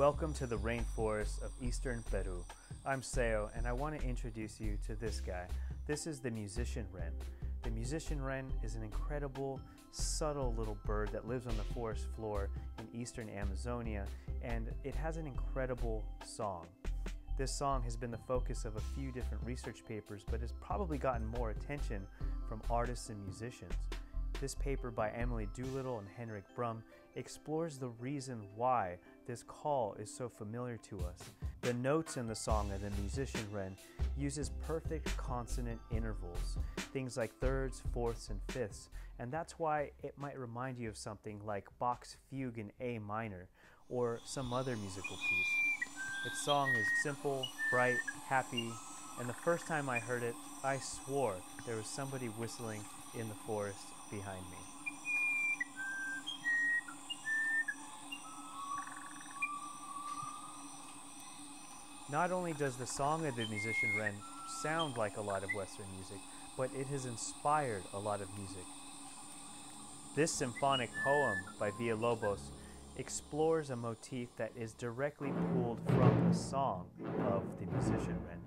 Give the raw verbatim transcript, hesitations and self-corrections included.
Welcome to the rainforests of eastern Peru. I'm Seo and I want to introduce you to this guy. This is the musician wren. The musician wren is an incredible, subtle little bird that lives on the forest floor in eastern Amazonia, and it has an incredible song. This song has been the focus of a few different research papers, but has probably gotten more attention from artists and musicians. This paper by Emily Doolittle and Henrik Brum explores the reason why this call is so familiar to us. The notes in the song of the musician wren uses perfect consonant intervals, things like thirds, fourths, and fifths, and that's why it might remind you of something like Bach's Fugue in A minor or some other musical piece. Its song is simple, bright, happy, and the first time I heard it, I swore there was somebody whistling in the forest behind me. Not only does the song of the musician wren sound like a lot of Western music, but it has inspired a lot of music. This symphonic poem by Villalobos explores a motif that is directly pulled from the song of the musician wren.